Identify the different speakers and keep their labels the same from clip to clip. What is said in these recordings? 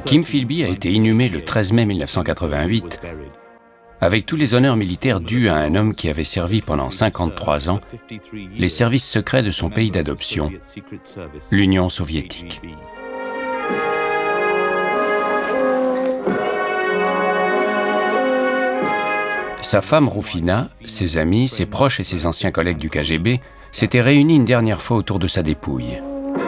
Speaker 1: Kim Philby a été inhumé le 13 mai 1988 avec tous les honneurs militaires dus à un homme qui avait servi pendant 53 ans les services secrets de son pays d'adoption, l'Union soviétique. Sa femme Rufina, ses amis, ses proches et ses anciens collègues du KGB s'étaient réunis une dernière fois autour de sa dépouille.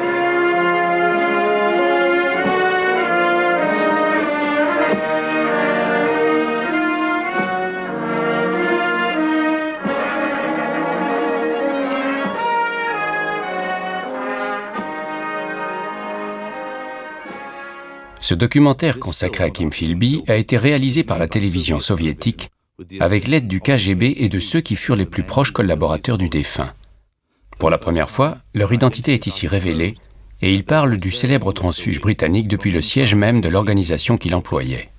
Speaker 1: Ce documentaire consacré à Kim Philby a été réalisé par la télévision soviétique avec l'aide du KGB et de ceux qui furent les plus proches collaborateurs du défunt. Pour la première fois, leur identité est ici révélée et ils parlent du célèbre transfuge britannique depuis le siège même de l'organisation qu'il employait.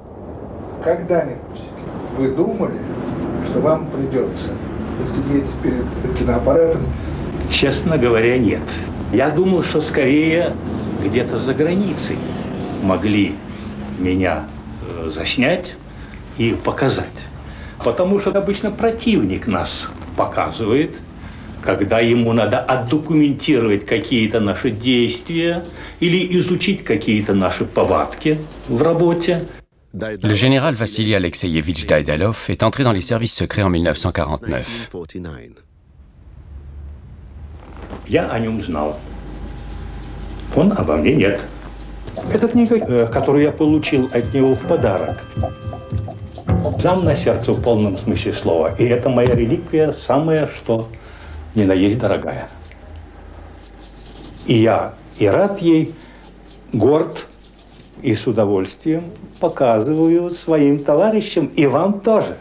Speaker 2: Честно говоря, нет. Я думаю, что скорее где-то за границей могли меня заснять и показать. Потому что обычно противник нас показывает, когда ему надо отдокументировать какие-то наши действия или изучить какие-то наши повадки в работе.
Speaker 1: Le général Vassili Alexeyevitch Daïdalov est entré dans les services secrets en 1949.
Speaker 2: Я о нем знал. Он обо мне нет. Это книга, которую я получил от него в подарок. Зам на сердце в полном смысле слова. И это моя реликвия, самая что ни на есть дорогая. И я и рад ей, горд, и с удовольствием показываю своим товарищам, и вам тоже.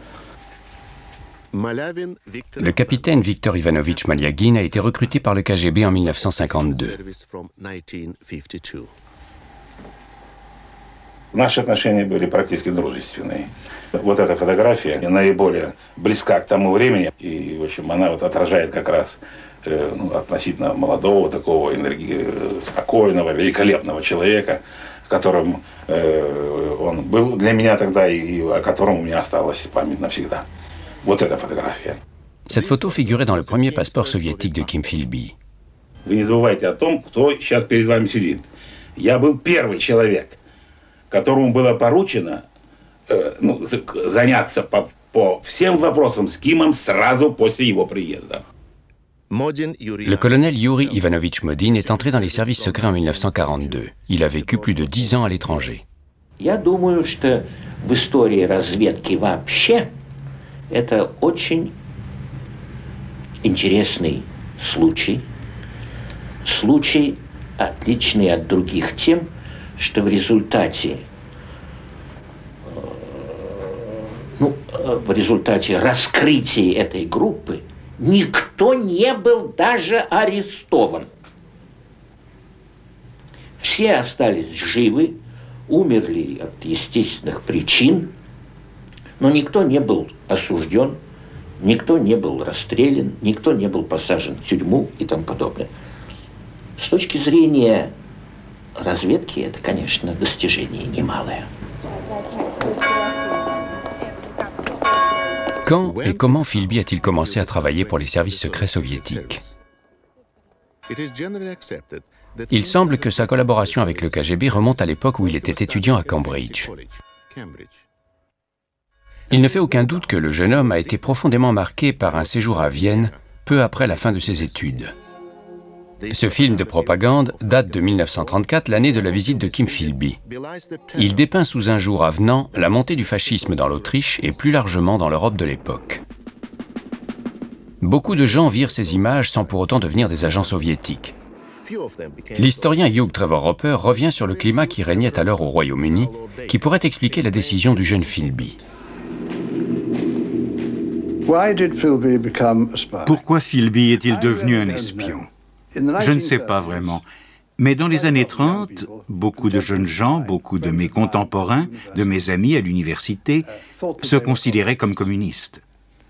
Speaker 1: Le capitaine Viktor Ivanovitch Maliagin a été recruté par le KGB en 1952.
Speaker 3: Наши отношения были практически дружественные. Вот эта фотография наиболее близка к тому времени, и, в общем, она вот отражает как раз относительно молодого, такого спокойного, великолепного человека, которым он был для меня тогда, и о котором у меня осталась память навсегда. Вот эта фотография.
Speaker 1: Cette photo figurait dans le premier passeport soviétique de Kim Philby.
Speaker 3: Вы не забывайте о том, кто сейчас перед вами сидит. Я был первый человек, которому было поручено заняться по всем вопросам с Кимом сразу после его приезда.
Speaker 1: Le colonel Yuri Ivanovitch Modin est entré dans les services secrets en 1942. Il a vécu plus de 10 ans à l'étranger.
Speaker 4: Я думаю, что в истории разведки вообще это очень интересный случай. Случай, отличный от других тем, что в результате раскрытия этой группы никто не был даже арестован. Все остались живы, умерли от естественных причин, но никто не был осужден, никто не был расстрелян, никто не был посажен в тюрьму и тому подобное. С точки зрения разведки, это, конечно, достижение немалое.
Speaker 1: Quand et comment Philby a-t-il commencé à travailler pour les services secrets soviétiques? Il semble que sa collaboration avec le KGB remonte à l'époque où il était étudiant à Cambridge. Il ne fait aucun doute que le jeune homme a été profondément marqué par un séjour à Vienne peu après la fin de ses études. Ce film de propagande date de 1934, l'année de la visite de Kim Philby. Il dépeint sous un jour avenant la montée du fascisme dans l'Autriche et plus largement dans l'Europe de l'époque. Beaucoup de gens virent ces images sans pour autant devenir des agents soviétiques. L'historien Hugh Trevor Roper revient sur le climat qui régnait alors au Royaume-Uni, qui pourrait expliquer la décision du jeune Philby.
Speaker 5: Pourquoi Philby est-il devenu un espion? Je ne sais pas vraiment. Mais dans les années 30, beaucoup de jeunes gens, beaucoup de mes contemporains, de mes amis à l'université, se considéraient comme communistes.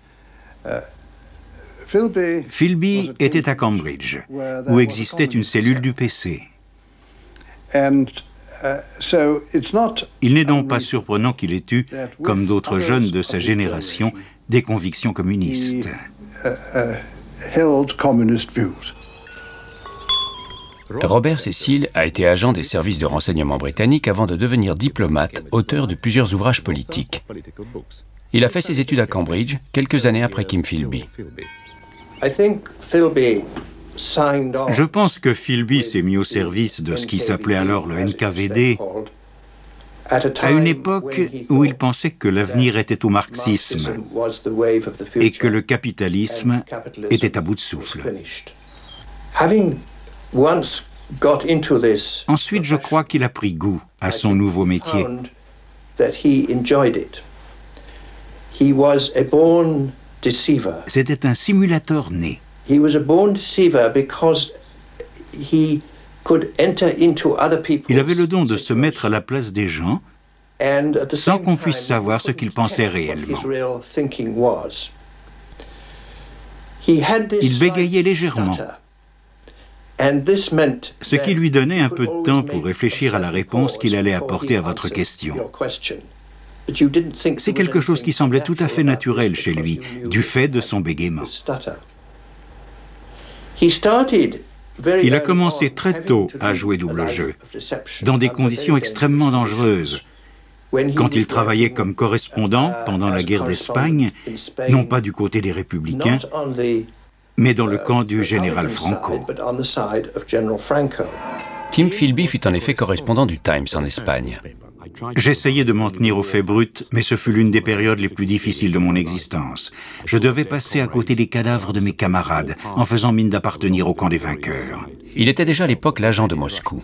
Speaker 5: Philby était à Cambridge, où existait une cellule du PC. Il n'est donc pas surprenant qu'il ait eu, comme d'autres jeunes de sa génération, des convictions communistes.
Speaker 1: Robert Cecil a été agent des services de renseignement britanniques avant de devenir diplomate, auteur de plusieurs ouvrages politiques. Il a fait ses études à Cambridge, quelques années après Kim Philby.
Speaker 5: Je pense que Philby s'est mis au service de ce qui s'appelait alors le NKVD à une époque où il pensait que l'avenir était au marxisme et que le capitalisme était à bout de souffle. Ensuite, je crois qu'il a pris goût à son nouveau métier. C'était un simulateur né. Il avait le don de se mettre à la place des gens sans qu'on puisse savoir ce qu'ils pensaient réellement. Il bégayait légèrement, ce qui lui donnait un peu de temps pour réfléchir à la réponse qu'il allait apporter à votre question. C'est quelque chose qui semblait tout à fait naturel chez lui, du fait de son bégaiement. Il a commencé très tôt à jouer double jeu, dans des conditions extrêmement dangereuses. Quand il travaillait comme correspondant pendant la guerre d'Espagne, non pas du côté des républicains, mais dans le camp du général Franco.
Speaker 1: Kim Philby fut en effet correspondant du Times en Espagne.
Speaker 5: J'essayais de m'en tenir aux faits bruts, mais ce fut l'une des périodes les plus difficiles de mon existence. Je devais passer à côté des cadavres de mes camarades, en faisant mine d'appartenir au camp des vainqueurs.
Speaker 1: Il était déjà à l'époque l'agent de Moscou.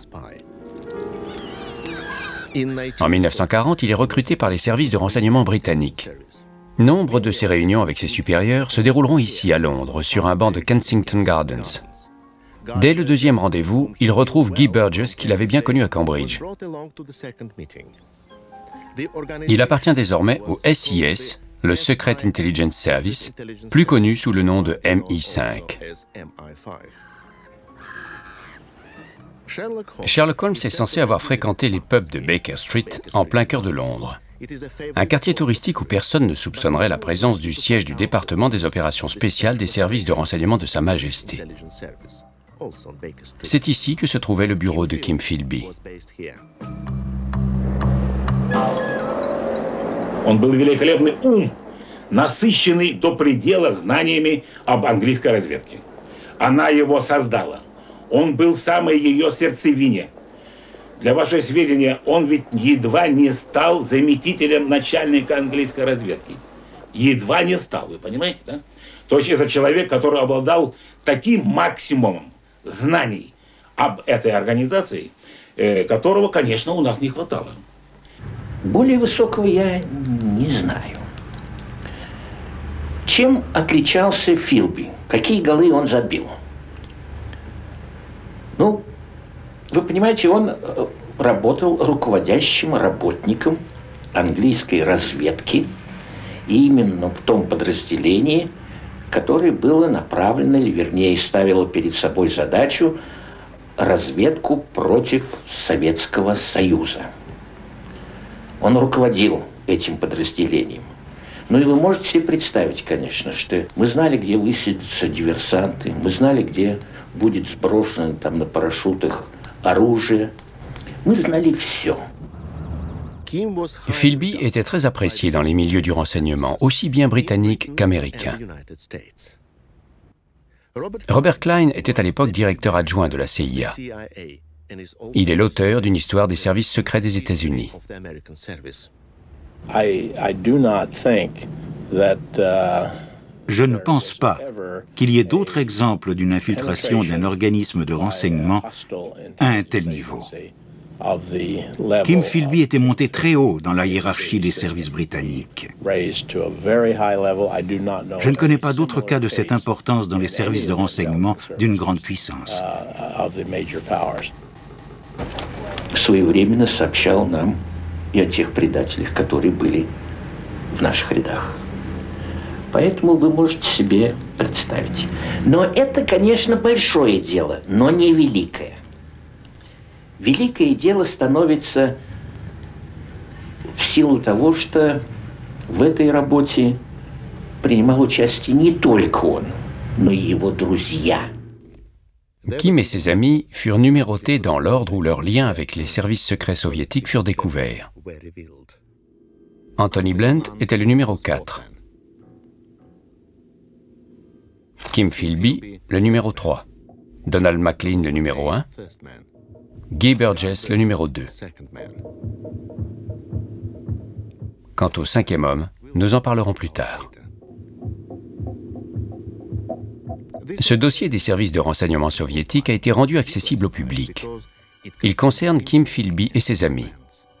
Speaker 1: En 1940, il est recruté par les services de renseignement britanniques. Nombre de ses réunions avec ses supérieurs se dérouleront ici, à Londres, sur un banc de Kensington Gardens. Dès le deuxième rendez-vous, il retrouve Guy Burgess, qu'il avait bien connu à Cambridge. Il appartient désormais au SIS, le Secret Intelligence Service, plus connu sous le nom de MI5. Sherlock Holmes est censé avoir fréquenté les pubs de Baker Street, en plein cœur de Londres. Un quartier touristique où personne ne soupçonnerait la présence du siège du département des opérations spéciales des services de renseignement de Sa Majesté. C'est ici que se trouvait le bureau de Kim Philby.
Speaker 3: Он был великолепный ум, насыщенный до предела знаниями об английской разведке. Она его создала. Он был в самой ее сердцевине. Для вашего сведения, он ведь едва не стал заместителем начальника английской разведки. Едва не стал, вы понимаете, да? То есть это человек, который обладал таким максимумом знаний об этой организации, которого, конечно, у нас не хватало.
Speaker 4: Более высокого я не знаю. Чем отличался Филби? Какие голы он забил? Ну, вы понимаете, он работал руководящим работником английской разведки, и именно в том подразделении, которое было направлено, или вернее ставило перед собой задачу разведку против Советского Союза. Он руководил этим подразделением. Ну и вы можете себе представить, конечно, что мы знали, где высадятся диверсанты, мы знали, где будет сброшено там на парашютах оружие. Мы знали все.
Speaker 1: Philby était très apprécié dans les milieux du renseignement, aussi bien britanniques qu'américains. Robert Klein était à l'époque directeur adjoint de la CIA. Il est l'auteur d'une histoire des services secrets des États-Unis.
Speaker 5: Je ne pense pas qu'il y ait d'autres exemples d'une infiltration d'un organisme de renseignement à un tel niveau. Kim Philby était monté très haut dans la hiérarchie des services britanniques. Je ne connais pas d'autres cas de cette importance dans les services de renseignement d'une grande puissance.
Speaker 4: Своевременно сообщал нам и о тех предателях, которые были в наших рядах. Поэтому вы можете себе представить. Но это, конечно, большое дело, но не великое. великое дело становится в силу того, что в этой работе принимал участие не только он, но и его друзья.
Speaker 1: Kim et ses amis furent numérotés dans l'ordre où leurs liens avec les services secrets soviétiques furent découverts. Anthony Blunt était le numéro 4. Kim Philby, le numéro 3. Donald McLean, le numéro 1. Guy Burgess, le numéro 2. Quant au cinquième homme, nous en parlerons plus tard. Ce dossier des services de renseignement soviétiques a été rendu accessible au public. Il concerne Kim Philby et ses amis.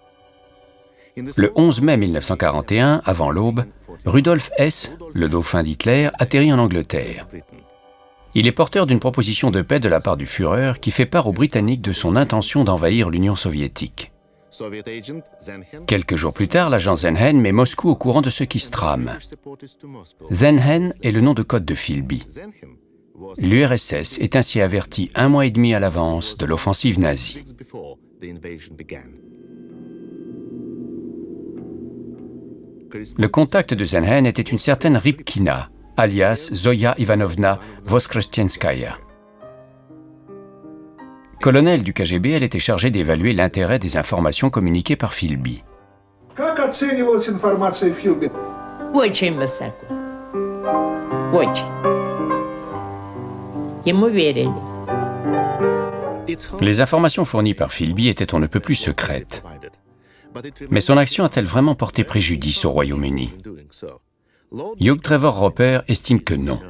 Speaker 1: Le 11 mai 1941, avant l'aube, Rudolf Hess, le dauphin d'Hitler, atterrit en Angleterre. Il est porteur d'une proposition de paix de la part du Führer qui fait part aux Britanniques de son intention d'envahir l'Union soviétique. Quelques jours plus tard, l'agent Zenhen met Moscou au courant de ce qui se trame. Zenhen est le nom de code de Philby. L'URSS est ainsi averti 1 mois et demi à l'avance de l'offensive nazie. Le contact de Zenhen était une certaine Rybkina, alias Zoya Ivanovna Voskresenskaya. Colonel du KGB, elle était chargée d'évaluer l'intérêt des informations communiquées par Philby.
Speaker 6: Очень высоко. Очень. Ему верили.
Speaker 1: Les informations fournies par Philby étaient on ne peut plus secrètes. Mais son action a-t-elle vraiment porté préjudice au Royaume-Uni? Hugh Trevor Roper estime que non.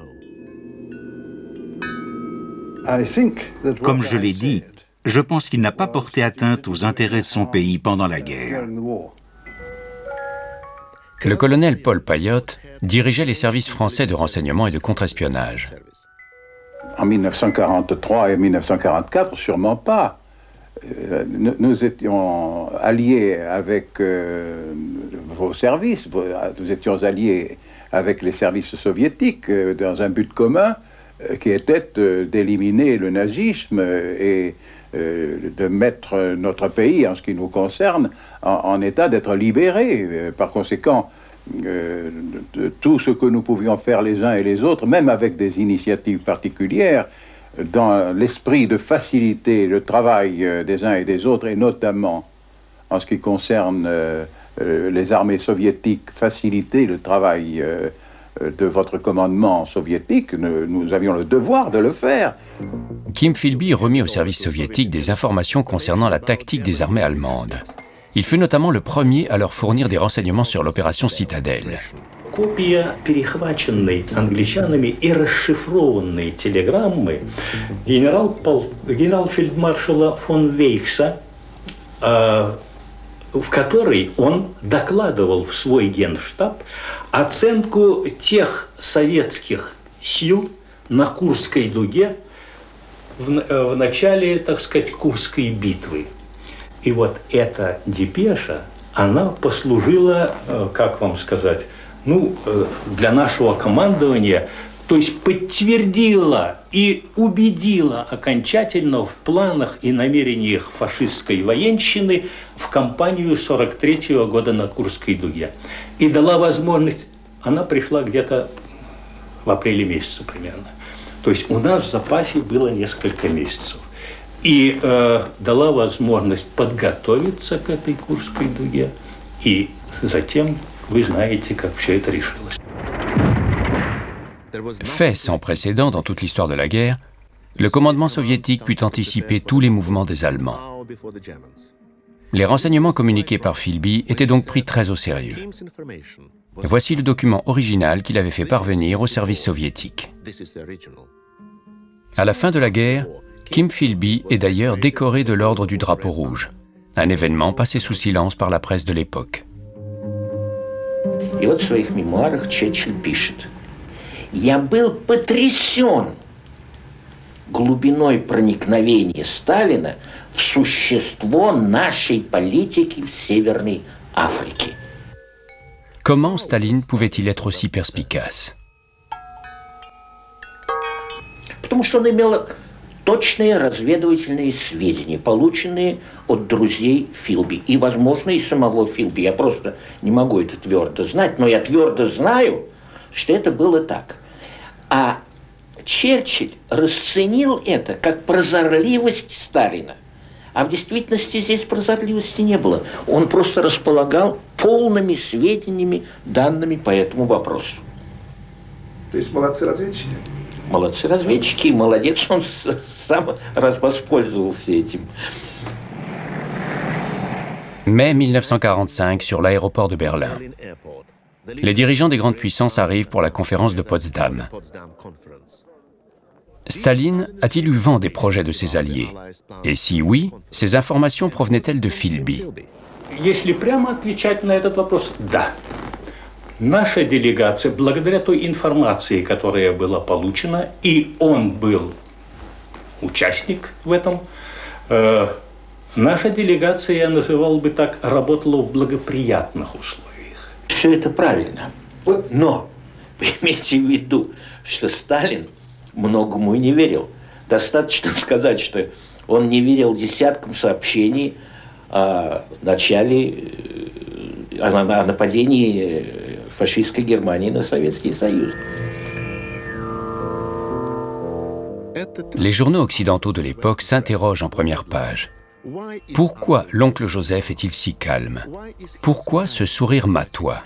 Speaker 5: Comme je l'ai dit, je pense qu'il n'a pas porté atteinte aux intérêts de son pays pendant la guerre.
Speaker 1: Le colonel Paul Payotte dirigeait les services français de renseignement et de contre-espionnage.
Speaker 7: En 1943 et 1944, sûrement pas. Nous étions alliés avec vos services, nous étions alliés avec les services soviétiques dans un but commun qui était d'éliminer le nazisme et de mettre notre pays, en ce qui nous concerne, en état d'être libéré. Par conséquent, de tout ce que nous pouvions faire les uns et les autres, même avec des initiatives particulières, dans l'esprit de faciliter le travail des uns et des autres, et notamment en ce qui concerne les armées soviétiques, faciliter le travail de votre commandement soviétique, nous avions le devoir de le faire.
Speaker 1: Kim Philby remit au service soviétique des informations concernant la tactique des armées allemandes. Il fut notamment le premier à leur fournir des renseignements sur l'opération Citadelle.
Speaker 2: Копия перехваченной англичанами и расшифрованной телеграммы генерал-фельдмаршала фон Вейхса, в которой он докладывал в свой генштаб оценку тех советских сил на Курской дуге в начале, так сказать, Курской битвы. И вот эта депеша, она послужила, как вам сказать, ну, для нашего командования, то есть подтвердила и убедила окончательно в планах и намерениях фашистской военщины в кампанию 43-го года на Курской дуге. И дала возможность, она пришла где-то в апреле месяце примерно. То есть у нас в запасе было несколько месяцев. И дала возможность подготовиться к этой Курской дуге, и затем вы знаете, как все это решилось.
Speaker 1: Fait sans précédent dans toute l'histoire de la guerre, le commandement soviétique put anticiper tous les mouvements des Allemands. Les renseignements communiqués par Philby étaient donc pris très au sérieux. Voici le document original qu'il avait fait parvenir au service soviétique. À la fin de la guerre, Kim Philby est d'ailleurs décoré de l'ordre du Drapeau rouge, un événement passé sous silence par la presse de l'époque.
Speaker 4: И вот в своих мемуарах Черчилль пишет: «Я был потрясен глубиной проникновения Сталина в существо нашей политики в Северной Африке».
Speaker 1: Comment Staline pouvait-il être aussi perspicace?
Speaker 4: Потому что он имел точные разведывательные сведения, полученные от друзей Филби. И, возможно, и самого Филби. Я просто не могу это твердо знать, но я твердо знаю, что это было так. А Черчилль расценил это как прозорливость Сталина. А в действительности здесь прозорливости не было. Он просто располагал полными сведениями, данными по этому вопросу.
Speaker 8: То есть молодцы разведчики?
Speaker 4: Молодцы разведчики, и молодец, он сам воспользовался этим.
Speaker 1: Mai 1945, sur l'aéroport de Berlin. Les dirigeants des grandes puissances arrivent pour la conférence de Potsdam. Staline a-t-il eu vent des projets de ses alliés? Et si oui, ces informations provenaient-elles de Philby?
Speaker 2: Если прямо отвечать на этот вопрос, да. Наша делегация, благодаря той информации, которая была получена, и он был участник в этом, наша делегация, я называл бы так, работала в благоприятных условиях.
Speaker 4: Все это правильно. Но имейте в виду, что Сталин многому и не верил. Достаточно сказать, что он не верил десяткам сообщений о начале, о нападении фашистской Германии на Советский Союз.
Speaker 1: Les journaux occidentaux de l'époque s'interrogent en première page. Pourquoi l'oncle Joseph est-il si calme? Pourquoi ce sourire matois?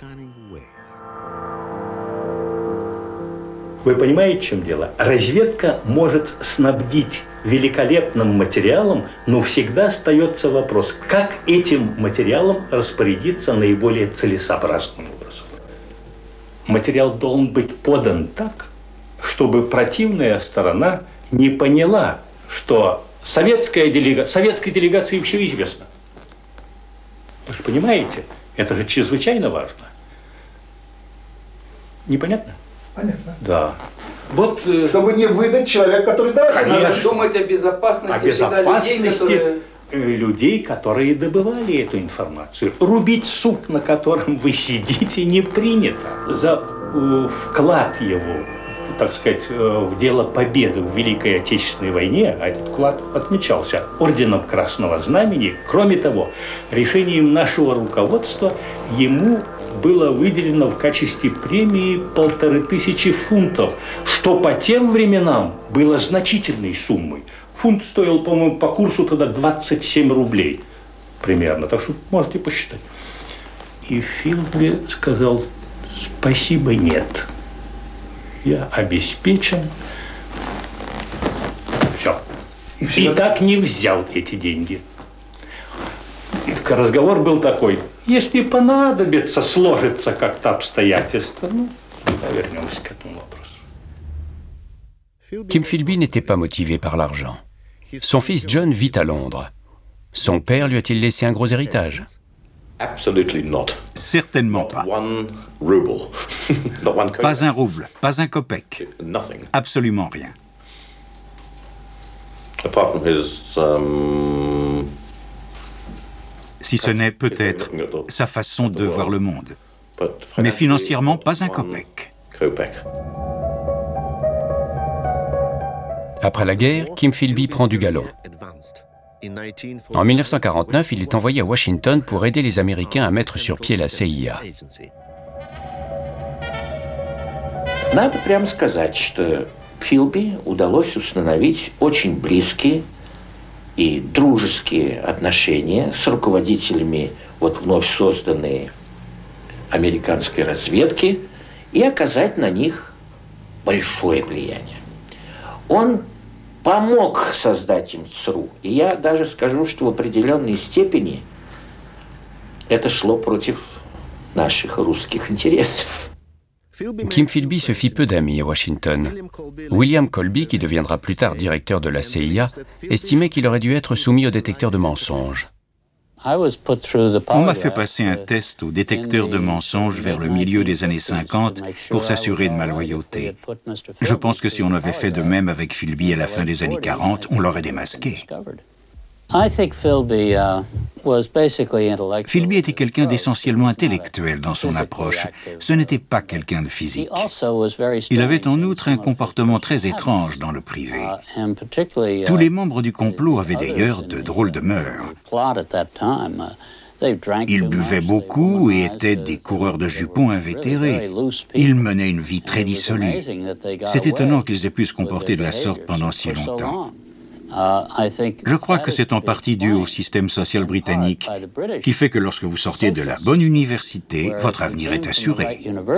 Speaker 2: Вы понимаете, в чем дело? Разведка может снабдить великолепным материалом, но всегда остается вопрос, как этим материалом распорядиться наиболее целесообразным образом. Материал должен быть подан так, чтобы противная сторона не поняла, что советской делегации все известно. Вы же понимаете, это же чрезвычайно важно. Непонятно?
Speaker 8: Понятно.
Speaker 2: Да. Вот,
Speaker 8: чтобы не выдать человека, который дает.
Speaker 9: Надо думать о безопасности,
Speaker 2: людей, которые добывали эту информацию. Рубить сук, на котором вы сидите, не принято. За вклад его, так сказать, в дело победы в Великой Отечественной войне, а этот вклад отмечался орденом Красного Знамени. Кроме того, решением нашего руководства ему было выделено в качестве премии 1500 фунтов, что по тем временам было значительной суммой. Фунт стоил, по-моему, по курсу тогда 27 рублей примерно, так что можете посчитать. И Филби сказал: спасибо, нет, я обеспечен. Все. И так не взял эти деньги. Разговор был такой: если понадобится, сложится как-то обстоятельства, ну, вернемся к этому вопросу.
Speaker 1: Kim Philby n'était pas motivé par l'argent. Son fils John vit à Londres. Son père lui a-t-il laissé un gros héritage?
Speaker 5: Certainement pas. Pas un rouble, pas un kopek. Absolument rien. Si ce n'est peut-être sa façon de voir le monde. Mais financièrement, pas un kopek.
Speaker 1: Après la guerre, Kim Philby prend du galon. En 1949, il est envoyé à Washington pour aider les Américains à mettre sur pied la CIA.
Speaker 4: Надо прямо сказать, что Филби удалось установить очень близкие и дружеские отношения с руководителями вот вновь созданной американской разведки и оказать на них большое влияние. Он помог создать им ЦРУ, и я даже скажу, что в определенной степени это шло против наших русских интересов.
Speaker 1: Kim Philby se fit peu d'amis à Washington. William Colby, qui deviendra plus tard directeur de la CIA, estimait qu'il aurait dû être soumis au détecteur de mensonges.
Speaker 5: On m'a fait passer un test au détecteur de mensonges vers le milieu des années 50 pour s'assurer de ma loyauté. Je pense que si on avait fait de même avec Philby à la fin des années 40, on l'aurait démasqué. Philby était quelqu'un d'essentiellement intellectuel dans son approche. Ce n'était pas quelqu'un de physique. Il avait en outre un comportement très étrange dans le privé. Tous les membres du complot avaient d'ailleurs de drôles de mœurs. Ils buvaient beaucoup et étaient des coureurs de jupons invétérés. Ils menaient une vie très dissolue. C'est étonnant qu'ils aient pu se comporter de la sorte pendant si longtemps. Je crois que c'est en partie dû au système social britannique, qui fait que lorsque vous sortez de la bonne université, votre avenir est assuré.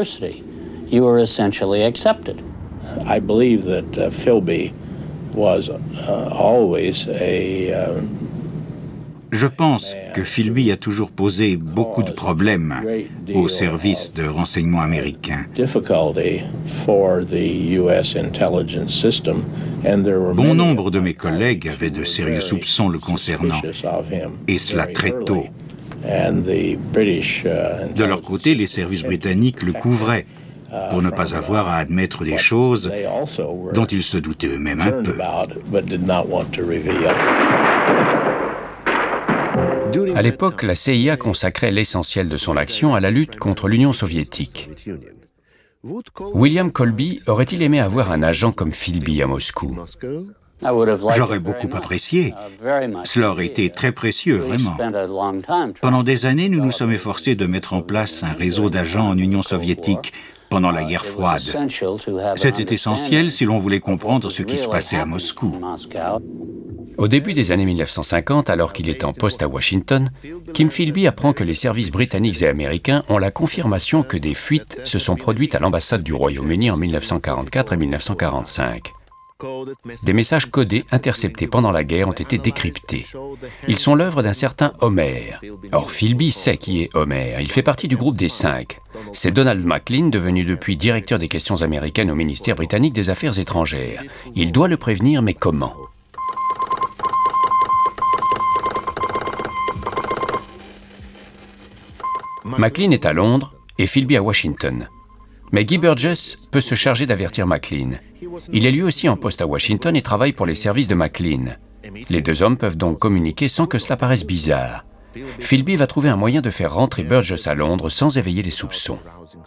Speaker 10: I believe that Philby was always
Speaker 5: Je pense que Philby a toujours posé beaucoup de problèmes au service de renseignement américain. Bon nombre de mes collègues avaient de sérieux soupçons le concernant, et cela très tôt. De leur côté, les services britanniques le couvraient, pour ne pas avoir à admettre des choses dont ils se doutaient eux-mêmes un peu.
Speaker 1: À l'époque, la CIA consacrait l'essentiel de son action à la lutte contre l'Union soviétique. William Colby aurait-il aimé avoir un agent comme Philby à Moscou?
Speaker 5: J'aurais beaucoup apprécié. Cela aurait été très précieux, vraiment. Pendant des années, nous nous sommes efforcés de mettre en place un réseau d'agents en Union soviétique pendant la guerre froide. C'était essentiel si l'on voulait comprendre ce qui se passait à Moscou.
Speaker 1: Au début des années 1950, alors qu'il est en poste à Washington, Kim Philby apprend que les services britanniques et américains ont la confirmation que des fuites se sont produites à l'ambassade du Royaume-Uni en 1944 et 1945. Des messages codés interceptés pendant la guerre ont été décryptés. Ils sont l'œuvre d'un certain Homer. Or, Philby sait qui est Homer. Il fait partie du groupe des 5. C'est Donald Maclean, devenu depuis directeur des questions américaines au ministère britannique des Affaires étrangères. Il doit le prévenir, mais comment? Maclean est à Londres et Philby à Washington. Mais Guy Burgess peut se charger d'avertir Maclean. Il est lui aussi en poste à Washington et travaille pour les services de Maclean. Les deux hommes peuvent donc communiquer sans que cela paraisse bizarre. Philby va trouver un moyen de faire rentrer Burgess à Londres sans éveiller les soupçons.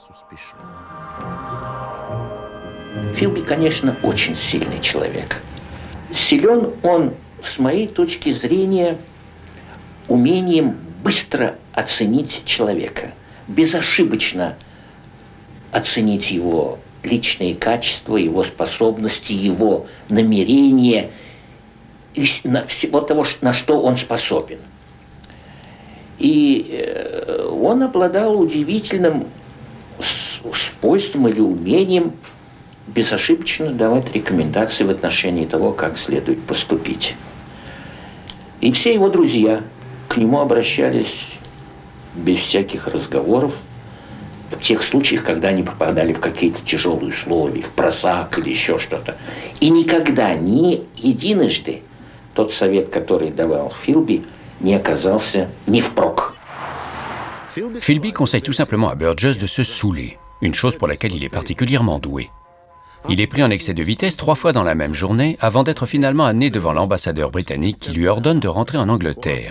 Speaker 4: Philby, конечно, очень сильный человек. Силен он, с моей точки зрения, умением быстро оценить человека, безошибочно оценить его личные качества, его способности, его намерения, всего того, на что он способен. И он обладал удивительным свойством или умением безошибочно давать рекомендации в отношении того, как следует поступить. И все его друзья к нему обращались без всяких разговоров в тех случаях, когда они попадали в какие-то тяжелые условия, в просак или еще что-то. И никогда, ни единожды тот совет, который давал Philby, не оказался ни впрок.
Speaker 1: Philby conseille tout simplement à Burgess de se saouler, une chose pour laquelle il est particulièrement doué. Il est pris en excès de vitesse 3 fois dans la même journée avant d'être finalement amené devant l'ambassadeur britannique qui lui ordonne de rentrer en Angleterre.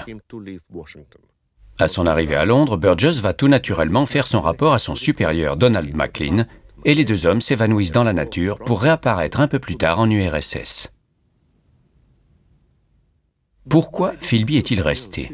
Speaker 1: À son arrivée à Londres, Burgess va tout naturellement faire son rapport à son supérieur Donald Maclean et les deux hommes s'évanouissent dans la nature pour réapparaître un peu plus tard en URSS. Pourquoi Philby est-il resté?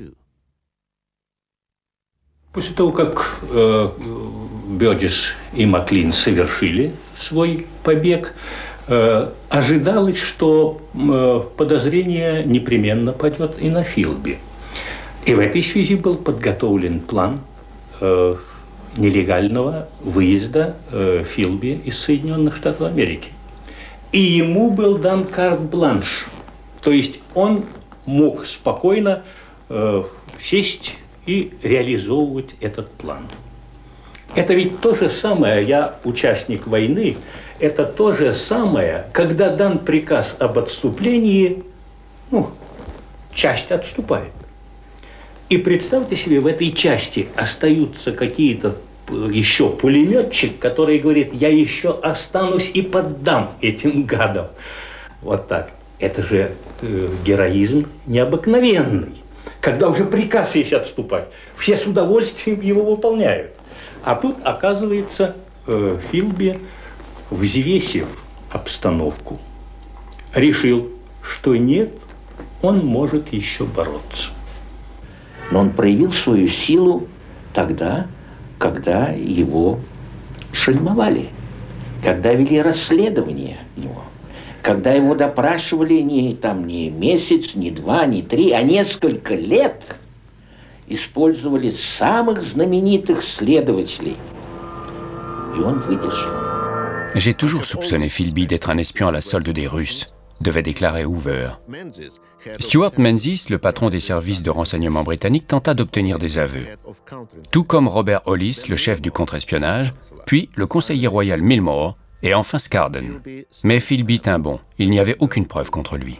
Speaker 2: После того, как Burgess и Maclean совершили свой побег, ожидалось, что подозрение непременно падет и на Philby. И в этой связи был подготовлен план нелегального выезда Philby из Соединенных Штатов Америки. И ему был дан карт-бланш, то есть он мог спокойно сесть и реализовывать этот план. Это ведь то же самое, я участник войны, это то же самое, когда дан приказ об отступлении, часть отступает. И представьте себе, в этой части остаются какие-то еще пулеметчик, который говорит, я еще останусь и поддам этим гадам. Вот так. Это же героизм необыкновенный. Когда уже приказ есть отступать, все с удовольствием его выполняют. А тут, оказывается, Филби, взвесив обстановку, решил, что нет, он может еще бороться.
Speaker 4: Но он проявил свою силу тогда, когда его шельмовали, когда вели расследование его, когда его допрашивали не месяц, не два, не три, а несколько лет, использовали самых знаменитых следователей. Et on выдержал.
Speaker 1: J'ai toujours soupçonné Philby d'être un espion à la solde des Russes, devait déclarer Hoover. Stuart Menzies, le patron des services de renseignement britanniques, tenta d'obtenir des aveux, tout comme Robert Hollis, le chef du contre-espionnage, puis le conseiller royal Milmore, et enfin Scarden. Mais Philby tint bon, il n'y avait aucune preuve contre lui.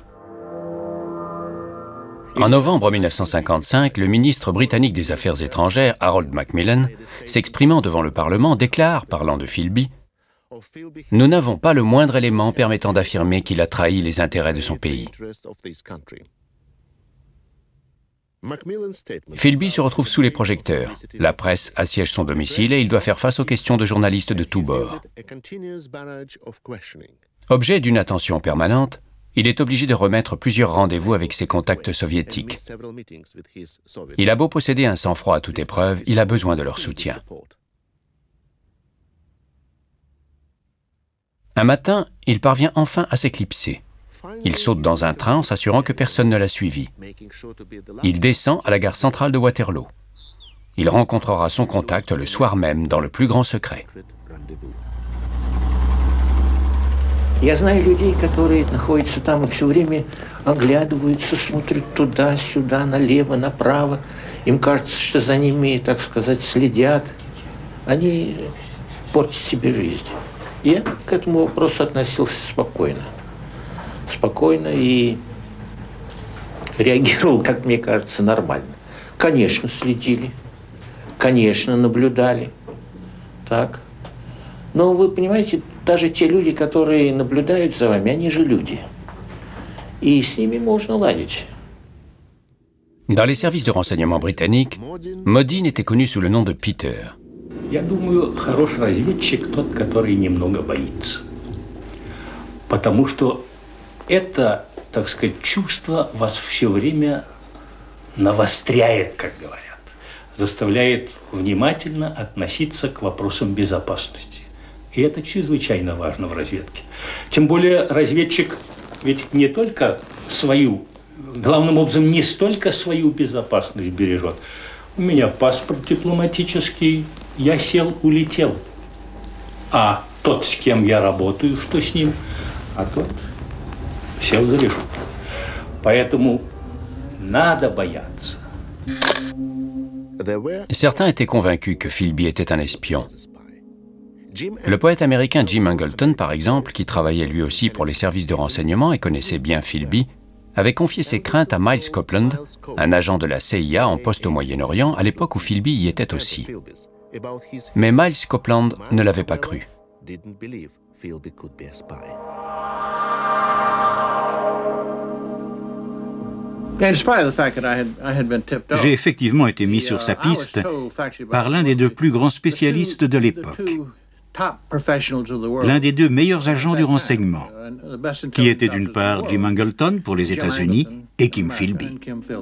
Speaker 1: En novembre 1955, le ministre britannique des Affaires étrangères, Harold Macmillan, s'exprimant devant le Parlement, déclare, parlant de Philby, « Nous n'avons pas le moindre élément permettant d'affirmer qu'il a trahi les intérêts de son pays. » Philby se retrouve sous les projecteurs. La presse assiège son domicile et il doit faire face aux questions de journalistes de tous bords. Objet d'une attention permanente, il est obligé de remettre plusieurs rendez-vous avec ses contacts soviétiques. Il a beau posséder un sang-froid à toute épreuve, il a besoin de leur soutien. Un matin, il parvient enfin à s'éclipser. Il saute dans un train en s'assurant que personne ne l'a suivi. Il descend à la gare centrale de Waterloo. Il rencontrera son contact le soir même dans le plus grand secret.
Speaker 4: Я знаю людей, которые находятся там и все время оглядываются, смотрят туда-сюда, налево, направо. Им кажется, что за ними, так сказать, следят. Они портят себе жизнь. Я к этому вопросу относился спокойно. Спокойно и реагировал, как мне кажется, нормально. Конечно, следили. Конечно, наблюдали. Так. Но вы понимаете, даже те люди, которые наблюдают за вами, они же люди. И с ними можно ладить.
Speaker 1: Dans les services de renseignement britanniques, Modine était connu sous le nom de Peter.
Speaker 2: Я думаю, хороший разведчик тот, который немного боится. Потому что это, так сказать, чувство вас все время навостряет, как говорят. Заставляет внимательно относиться к вопросам безопасности. И это чрезвычайно важно в разведке. Тем более разведчик ведь не только свою, главным образом, не столько свою безопасность бережет. У меня паспорт дипломатический, я сел, улетел. А тот, с кем я работаю, что с ним? А тот сел за решетку. Поэтому надо бояться.
Speaker 1: Certains étaient convaincus que Philby était un espion. Le poète américain Jim Angleton, par exemple, qui travaillait lui aussi pour les services de renseignement et connaissait bien Philby, avait confié ses craintes à Miles Copeland, un agent de la CIA en poste au Moyen-Orient à l'époque où Philby y était aussi. Mais Miles Copeland ne l'avait pas cru.
Speaker 5: J'ai effectivement été mis sur sa piste par l'un des deux plus grands spécialistes de l'époque, l'un des deux meilleurs agents du renseignement, qui était d'une part Jim Angleton pour les États-Unis et Kim Philby.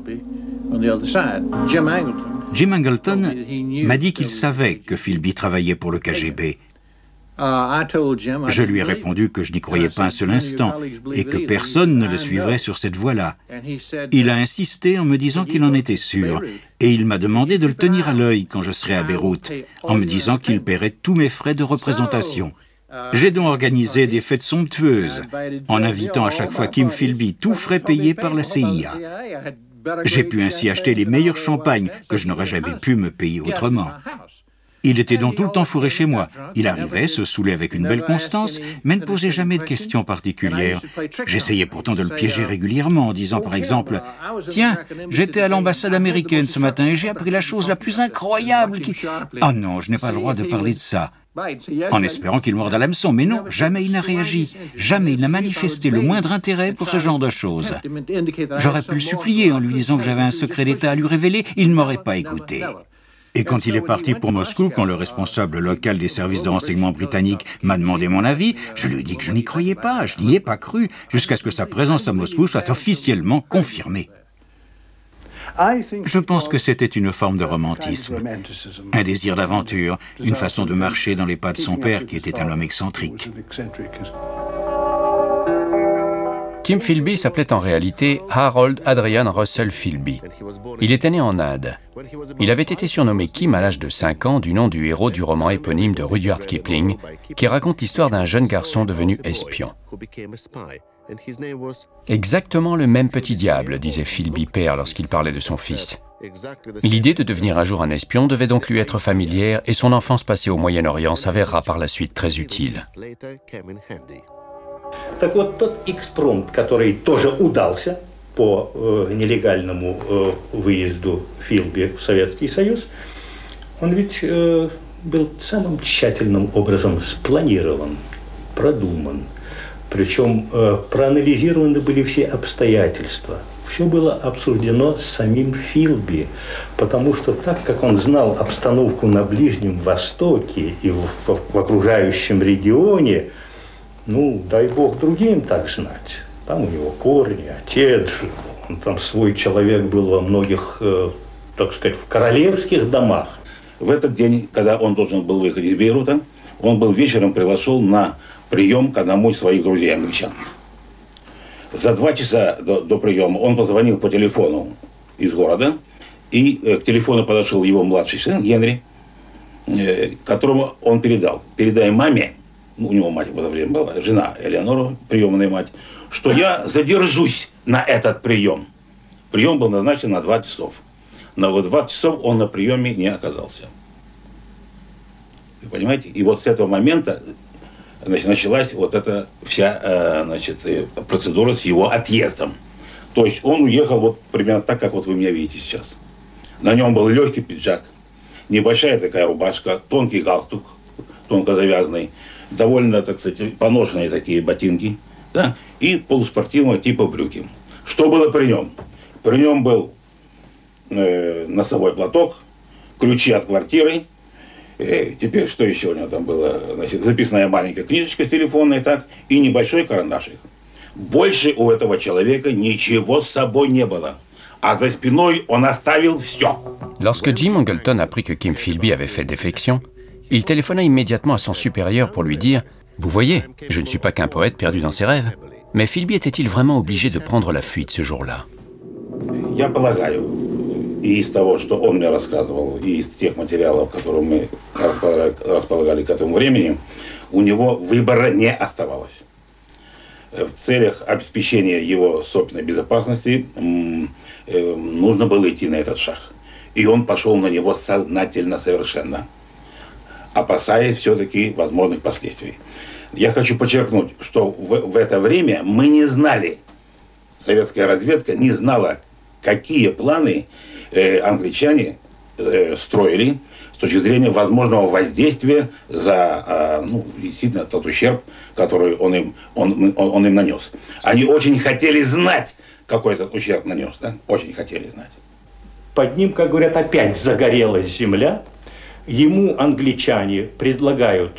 Speaker 5: Jim Angleton m'a dit qu'il savait que Philby travaillait pour le KGB. Je lui ai répondu que je n'y croyais pas un seul instant et que personne ne le suivrait sur cette voie-là. Il a insisté en me disant qu'il en était sûr et il m'a demandé de le tenir à l'œil quand je serai à Beyrouth, en me disant qu'il paierait tous mes frais de représentation. J'ai donc organisé des fêtes somptueuses en invitant à chaque fois Kim Philby, tous frais payés par la CIA. J'ai pu ainsi acheter les meilleurs champagnes que je n'aurais jamais pu me payer autrement. Il était donc tout le temps fourré chez moi. Il arrivait, se saoulait avec une belle constance, mais ne posait jamais de questions particulières. J'essayais pourtant de le piéger régulièrement en disant par exemple « Tiens, j'étais à l'ambassade américaine ce matin et j'ai appris la chose la plus incroyable qui... » Ah non, je n'ai pas le droit de parler de ça. En espérant qu'il morde à l'hameçon, mais non, jamais il n'a réagi. Jamais il n'a manifesté le moindre intérêt pour ce genre de choses. J'aurais pu le supplier en lui disant que j'avais un secret d'État à lui révéler, il ne m'aurait pas écouté. Et quand il est parti pour Moscou, quand le responsable local des services de renseignement britanniques m'a demandé mon avis, je lui ai dit que je n'y croyais pas, je n'y ai pas cru, jusqu'à ce que sa présence à Moscou soit officiellement confirmée. Je pense que c'était une forme de romantisme, un désir d'aventure, une façon de marcher dans les pas de son père qui était un homme excentrique.
Speaker 1: Kim Philby s'appelait en réalité Harold Adrian Russell Philby. Il était né en Inde. Il avait été surnommé Kim à l'âge de 5 ans du nom du héros du roman éponyme de Rudyard Kipling, qui raconte l'histoire d'un jeune garçon devenu espion. Exactement le même petit diable, disait Philby père lorsqu'il parlait de son fils. L'idée de devenir un jour un espion devait donc lui être familière et son enfance passée au Moyen-Orient s'avérera par la suite très utile.
Speaker 2: Так вот, тот экспромт, который тоже удался по нелегальному выезду Филби в Советский Союз, он ведь был самым тщательным образом спланирован, продуман. Причем проанализированы были все обстоятельства. Все было обсуждено с самим Филби, потому что так как он знал обстановку на Ближнем Востоке и в окружающем регионе, ну, дай бог другим так знать. Там у него корни, отец жил, он там свой человек был во многих, так сказать, в королевских домах.
Speaker 3: В этот день, когда он должен был выехать из Бейрута, он был вечером приглашен на прием к одному из своих друзей англичан. За 2 часа до приема он позвонил по телефону из города, и к телефону подошел его младший сын Генри, которому он передал: передай маме, у него мать в это время была, жена Элеонора, приемная мать, что я задержусь на этот прием. Прием был назначен на 20 часов. Но в 20 часов он на приеме не оказался. Вы понимаете? И вот с этого момента, значит, началась вот эта вся, значит, процедура с его отъездом. То есть он уехал вот примерно так, как вот вы меня видите сейчас. На нем был легкий пиджак, небольшая такая рубашка, тонкий галстук, тонко завязанный, довольно, так сказать, поношенные такие ботинки, да, и полуспортивного типа брюки. Что было при нем? При нем был носовой платок, ключи от квартиры. Теперь что еще у него там было? Значит, записная маленькая книжечка телефонная, так, и небольшой карандашик. Больше у этого человека ничего с собой не было. А за спиной он оставил все.
Speaker 1: Lorsque Jim Angleton apprit que Kim Philby avait fait défection, il téléphona immédiatement à son supérieur pour lui dire « Vous voyez, je ne suis pas qu'un poète perdu dans ses rêves. » Mais Philby était-il vraiment obligé de prendre la fuite ce jour-là?
Speaker 3: Я полагаю, и из того, что он мне рассказывал, и из тех материалов, которые мы располагали к этому времени, у него выбора не оставалось. В целях обеспечения его собственной безопасности нужно было идти на этот шаг. И он пошел на него сознательно совершенно, опасаясь все-таки возможных последствий. Я хочу подчеркнуть, что в это время мы не знали, советская разведка не знала, какие планы англичане строили с точки зрения возможного воздействия за, ну, действительно, тот ущерб, который он им нанес. Они очень хотели знать, какой этот ущерб нанес, да? Очень хотели знать.
Speaker 2: Под ним, как говорят, опять загорелась земля. Ему англичане предлагают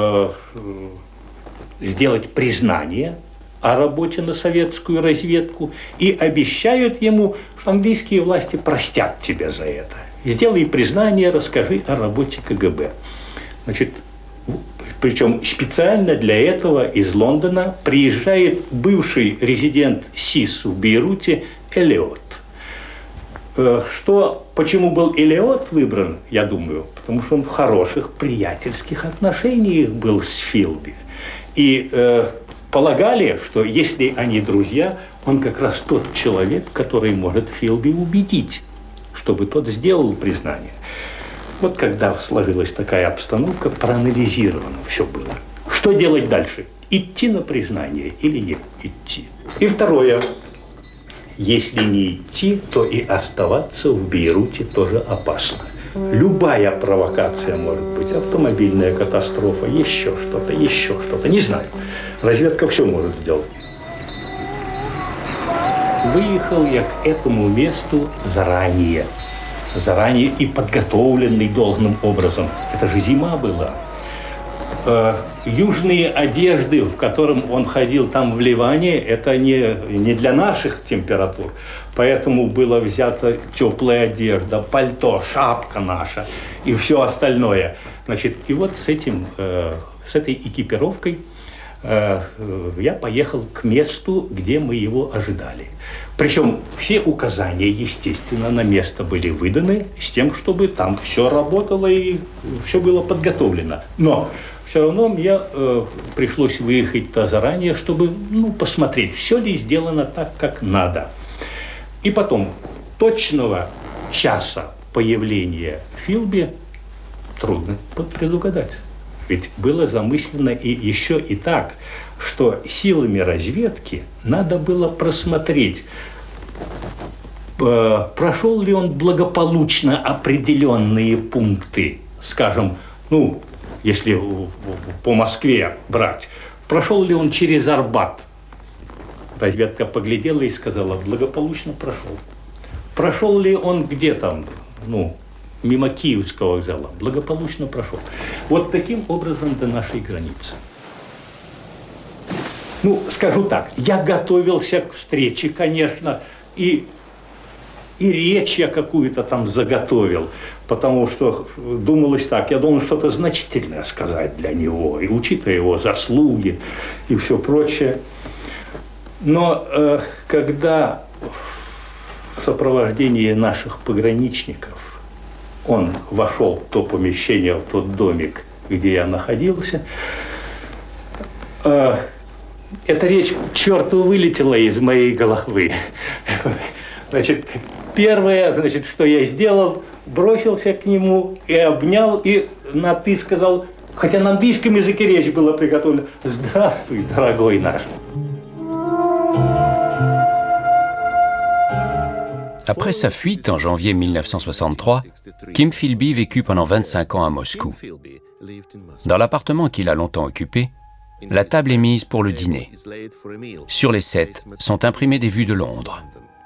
Speaker 2: сделать признание о работе на советскую разведку и обещают ему, что английские власти простят тебя за это. Сделай признание, расскажи о работе КГБ. Значит, причем специально для этого из Лондона приезжает бывший резидент СИС в Бейруте Эллиот. Почему был Эллиот выбран, я думаю, потому что он в хороших приятельских отношениях был с Филби. И полагали, что если они друзья, он как раз тот человек, который может Филби убедить, чтобы тот сделал признание. Вот когда сложилась такая обстановка, проанализировано все было. Что делать дальше? Идти на признание или не идти? И второе. Если не идти, то и оставаться в Бейруте тоже опасно. Любая провокация может быть. Автомобильная катастрофа, еще что-то. Не знаю. Разведка все может сделать. Выехал я к этому месту заранее и подготовленный должным образом. Это же зима была. Южные одежды, в котором он ходил там в Ливане, это не для наших температур. Поэтому была взята теплая одежда, пальто, шапка наша и все остальное. Значит, и вот с этой экипировкой я поехал к месту, где мы его ожидали. Причем все указания, естественно, на место были выданы с тем, чтобы там все работало и все было подготовлено. Но все равно мне пришлось выехать туда заранее, чтобы посмотреть, все ли сделано так, как надо. И потом, точного часа появления Филби трудно предугадать. Ведь было замыслено и еще и так, что силами разведки надо было просмотреть, прошел ли он благополучно определенные пункты, скажем, если по Москве брать, прошел ли он через Арбат. Разведка поглядела и сказала, благополучно прошел. Прошел ли он где там, мимо Киевского вокзала, благополучно прошел. Вот таким образом до нашей границы. Скажу так, я готовился к встрече, конечно, и речь я какую-то там заготовил, потому что думалось так, я должен что-то значительное сказать для него, и учитывая его заслуги и все прочее. Но когда в сопровождении наших пограничников он вошел в то помещение, в тот домик, где я находился, эта речь к черту вылетела из моей головы. Значит, первое, что я сделал, бросился к нему и обнял, и на «ты» сказал, хотя на английском языке речь была приготовлена, «Здравствуй, дорогой наш».
Speaker 1: Après sa fuite en janvier 1963, Kim Philby vécut pendant 25 ans à Moscou. Dans l'appartement qu'il a longtemps occupé, la table est mise pour le dîner. Sur les 7 sont imprimées des vues de Londres.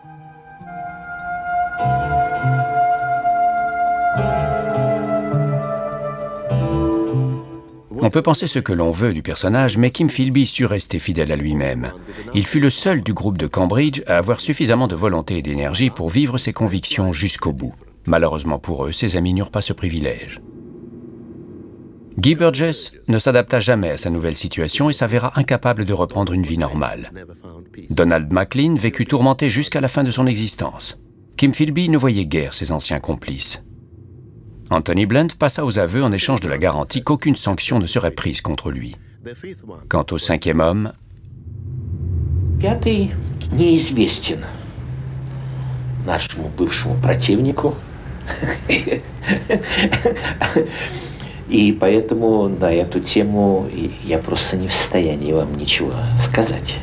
Speaker 1: On peut penser ce que l'on veut du personnage, mais Kim Philby sut rester fidèle à lui-même. Il fut le seul du groupe de Cambridge à avoir suffisamment de volonté et d'énergie pour vivre ses convictions jusqu'au bout. Malheureusement pour eux, ses amis n'eurent pas ce privilège. Guy Burgess ne s'adapta jamais à sa nouvelle situation et s'avéra incapable de reprendre une vie normale. Donald MacLean vécut tourmenté jusqu'à la fin de son existence. Kim Philby ne voyait guère ses anciens complices. Anthony Blunt passa aux aveux en échange de la garantie qu'aucune sanction ne serait prise contre lui. Quant au 5e homme...
Speaker 4: Пятый неизвестен нашему бывшему противнику. И поэтому на эту тему я просто не в состоянии вам ничего сказать.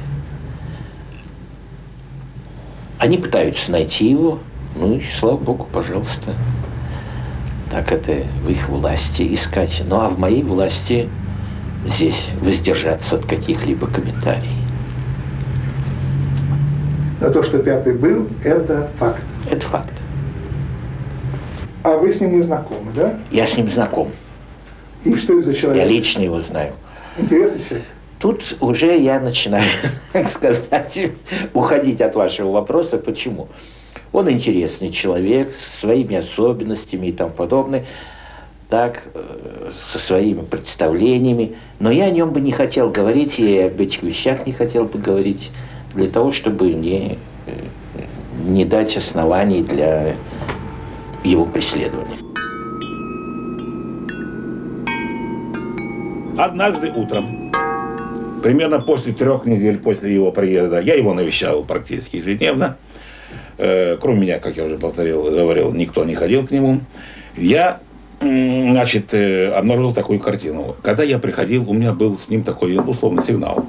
Speaker 4: Они пытаются найти его, и слава богу, пожалуйста. Так это в их власти искать. Ну а в моей власти здесь воздержаться от каких-либо комментариев.
Speaker 8: Но то, что пятый был, это факт.
Speaker 4: Это факт.
Speaker 8: А вы с ним не знакомы, да?
Speaker 4: Я с ним знаком.
Speaker 8: И что это за человек?
Speaker 4: Я лично его знаю.
Speaker 8: Интересный человек.
Speaker 4: Тут уже я начинаю, так сказать, уходить от вашего вопроса. Почему? Он интересный человек, со своими особенностями и тому подобное, так, со своими представлениями. Но я о нем бы не хотел говорить, и об этих вещах не хотел бы говорить, для того, чтобы не дать оснований для его преследования.
Speaker 3: Однажды утром, примерно после 3 недель после его приезда, я его навещал практически ежедневно. Кроме меня, как я уже говорил, никто не ходил к нему. Я значит, обнаружил такую картину. Когда я приходил, у меня был с ним такой, условный сигнал.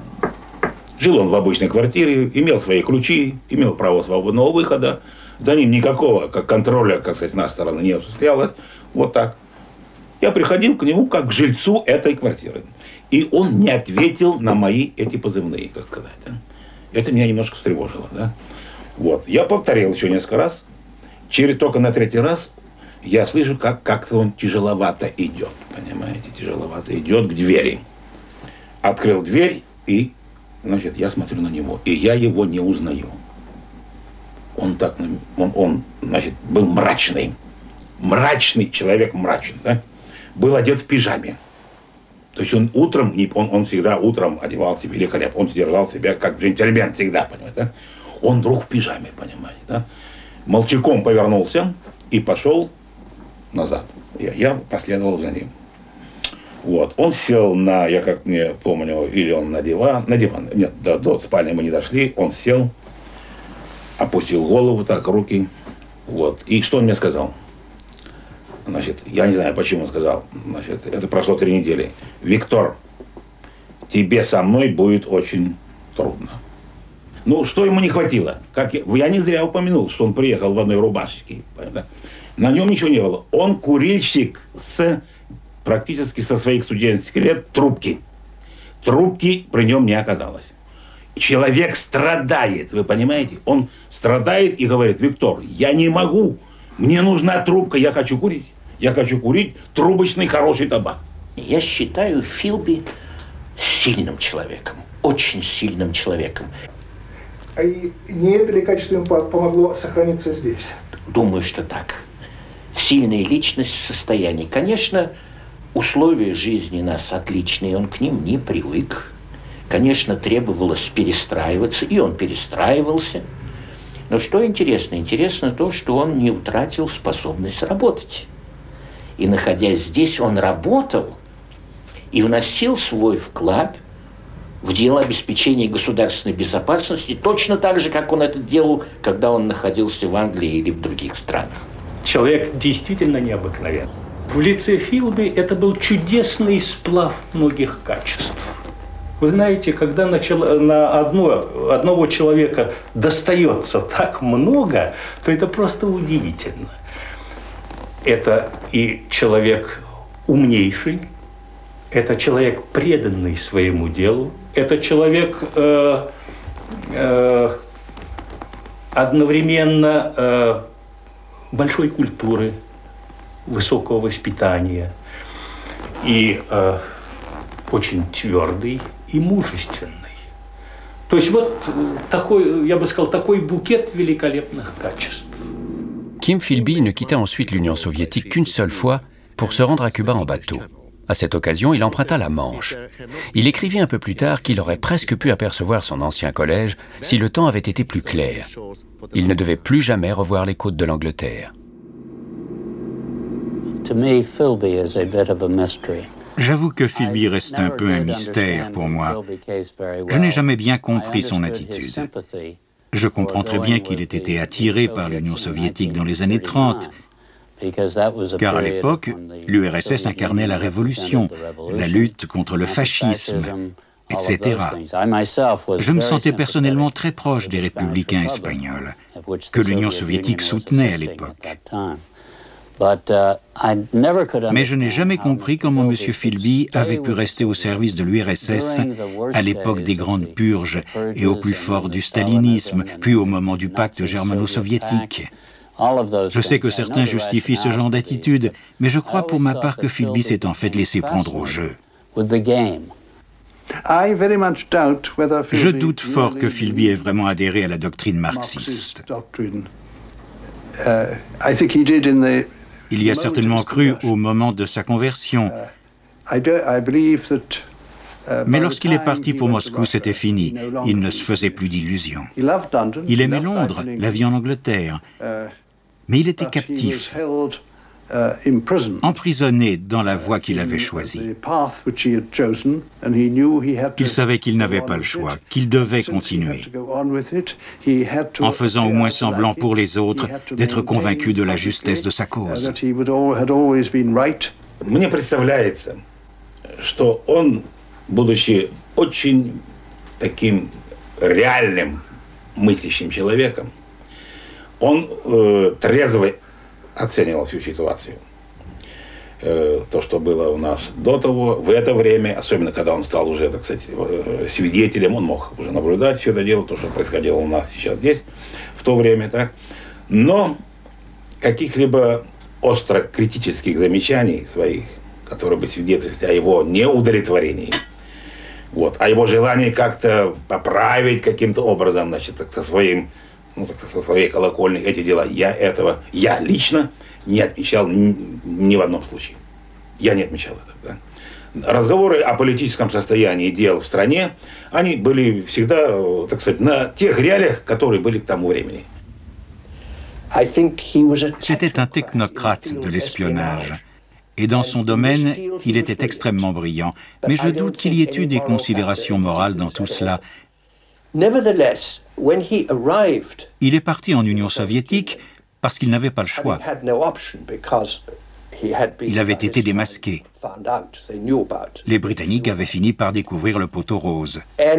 Speaker 3: Жил он в обычной квартире, имел свои ключи, имел право свободного выхода. За ним никакого контроля, как сказать, с нашей стороны не осуществлялось. Вот так. Я приходил к нему как к жильцу этой квартиры. И он не ответил на мои эти позывные, как сказать. Да? Это меня немножко встревожило. Да? Вот. Я повторил еще несколько раз. Только на третий раз я слышу, как-то он тяжеловато идет. Понимаете, тяжеловато идет к двери. Открыл дверь, и, значит, я смотрю на него. И я его не узнаю. Он так, он, значит, был мрачный. Мрачный человек, мрачный, да? Был одет в пижаме. То есть он утром, он всегда утром одевался великолепно. Он держал себя как джентльмен всегда, понимаете, да? Он вдруг в пижаме, понимаете, да? Молчаком повернулся и пошел назад. Я последовал за ним. Вот. Он сел на, я как мне помню, или он на диван, нет, до спальни мы не дошли, он сел, опустил голову так, руки, вот. И что он мне сказал? Значит, я не знаю, почему он сказал, значит, это прошло 3 недели. Виктор, тебе со мной будет очень трудно. Ну, что ему не хватило? Я не зря упомянул, что он приехал в одной рубашечке. Понятно? На нем ничего не было. Он курильщик практически со своих студенческих лет трубки. Трубки при нем не оказалось. Человек страдает, вы понимаете? Он страдает и говорит: Виктор, я не могу, мне нужна трубка, я хочу курить. Я хочу курить трубочный хороший табак.
Speaker 4: Я считаю Филби сильным человеком, очень сильным человеком.
Speaker 8: И не это ли качество ему помогло сохраниться здесь?
Speaker 4: Думаю, что так. Сильная личность в состоянии. Конечно, условия жизни нас отличные, он к ним не привык. Конечно, требовалось перестраиваться, и он перестраивался. Но что интересно? Интересно то, что он не утратил способность работать. И, находясь здесь, он работал и вносил свой вклад в дело обеспечения государственной безопасности, точно так же, как он это делал, когда он находился в Англии или в других странах.
Speaker 11: Человек действительно необыкновенный. В лице Филби это был чудесный сплав многих качеств. Вы знаете, когда на одного человека достается так много, то это просто удивительно. Это и человек умнейший, это человек, преданный своему делу, это человек одновременно большой культуры, высокого воспитания и очень твердый и мужественный. То есть вот такой, я бы сказал, такой bouquet великолепных качеств.
Speaker 1: Kim Philby ne quitta ensuite l'Union soviétique qu'une seule fois pour se rendre à Cuba en bateau. À cette occasion, il emprunta la Manche. Il écrivit un peu plus tard qu'il aurait presque pu apercevoir son ancien collège si le temps avait été plus clair. Il ne devait plus jamais revoir les côtes de l'Angleterre.
Speaker 5: J'avoue que Philby reste un peu un mystère pour moi. Je n'ai jamais bien compris son attitude. Je comprends très bien qu'il ait été attiré par l'Union soviétique dans les années 30, car à l'époque, l'URSS incarnait la révolution, la lutte contre le fascisme, etc. Je me sentais personnellement très proche des républicains espagnols, que l'Union soviétique soutenait à l'époque. Mais je n'ai jamais compris comment M. Philby avait pu rester au service de l'URSS à l'époque des grandes purges et au plus fort du stalinisme, puis au moment du pacte germano-soviétique. Je sais que certains justifient ce genre d'attitude, mais je crois pour ma part que Philby s'est en fait laissé prendre au jeu. Je doute fort que Philby ait vraiment adhéré à la doctrine marxiste. Il y a certainement cru au moment de sa conversion. Mais lorsqu'il est parti pour Moscou, c'était fini. Il ne se faisait plus d'illusions. Il aimait Londres, la vie en Angleterre. Mais il était captif. emprisonné dans la voie qu'il avait choisie. Il savait qu'il n'avait pas le choix, qu'il devait continuer, en faisant au moins semblant pour les autres d'être convaincu de la justesse de sa cause.
Speaker 3: Мне представляется, что он, будучи очень таким реальным мыслящим человеком, он трезво оценивал всю ситуацию. То, что было у нас до того, в это время, особенно когда он стал уже, так сказать, свидетелем, он мог уже наблюдать все это дело, то, что происходило у нас сейчас здесь, в то время, так. Но каких-либо остро критических замечаний своих, которые бы свидетельствовали о его неудовлетворении, вот, о его желании как-то поправить каким-то образом, значит, со своим, ну, так, со своей колокольни эти дела, я лично не отмечал ни в одном случае. Я не отмечал это. Да? Разговоры о политическом состоянии дел в стране, они были всегда, так сказать, на тех реалиях, которые были к тому времени.
Speaker 5: C'était un technocrate de l'espionnage. Et dans son domaine, il était extrêmement brillant. Mais je doute qu'il y ait eu des considérations morales dans tout cela. Il est parti en Union soviétique parce qu'il n'avait pas le choix. Il avait été démasqué. Les Britanniques avaient fini par découvrir le poteau rose.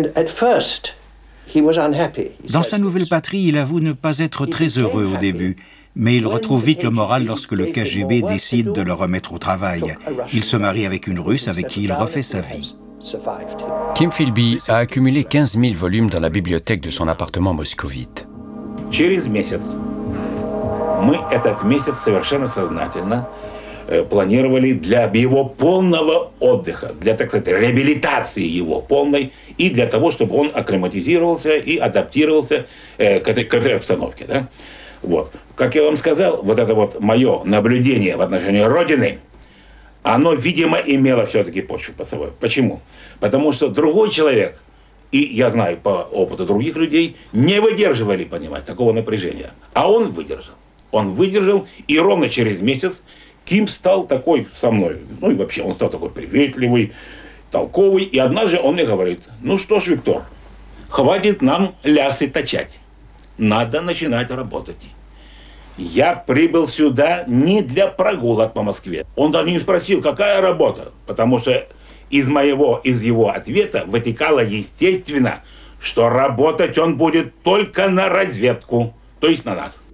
Speaker 5: Dans sa nouvelle patrie, il avoue ne pas être très heureux au début, mais il retrouve vite le moral lorsque le KGB décide de le remettre au travail. Il se marie avec une Russe avec qui il refait sa vie.
Speaker 1: Kim Philby a accumulé 15 000 volumes dans la bibliothèque de son appartement moscovite.
Speaker 3: Через месяц мы этот месяц совершенно сознательно планировали для его полного отдыха, для, так сказать, реабилитации его полной и для того, чтобы он акклиматизировался и адаптировался к этой обстановке. Да? Вот. Как я вам сказал, вот это вот мое наблюдение в отношении Родины, оно, видимо, имело все-таки почву под собой. Почему? Потому что другой человек, и я знаю по опыту других людей, не выдерживали, понимаете, такого напряжения. А он выдержал. Он выдержал, и ровно через месяц Ким стал такой со мной, ну и вообще он стал такой приветливый, толковый. И однажды он мне говорит: ну что ж, Виктор, хватит нам лясы точать. Надо начинать работать. Я прибыл сюда не для прогулок по Москве. Он даже не спросил, какая работа, потому что из его ответа вытекало естественно, что работать он будет только на разведку, то есть на нас.